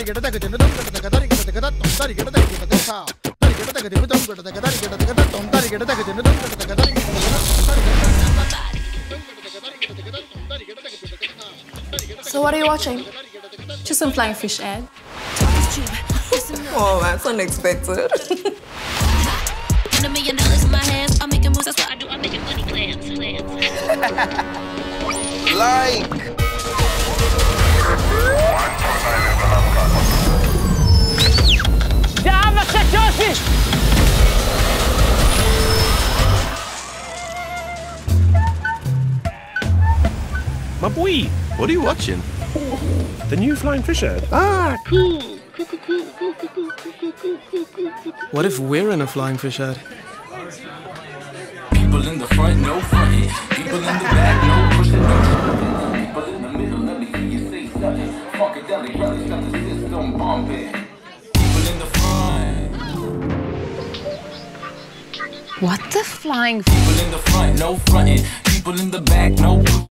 So what are you watching? Just some flying fish ad. Oh, that's unexpected. $1 million in my hands, I'm making moves, that's what I do, I'm making money plans. Like! My boy, what are you watching? The new flying fish ad. Ah, cool. What if we're in a flying fish ad? People in the front, no fronting. People in the back, no pushing, no shooting. People in the middle, let me hear you say something. Funkadelic, rally, stop the system, bomb it. People in the front. What the flying? People in the front, no fronting. People in the back, no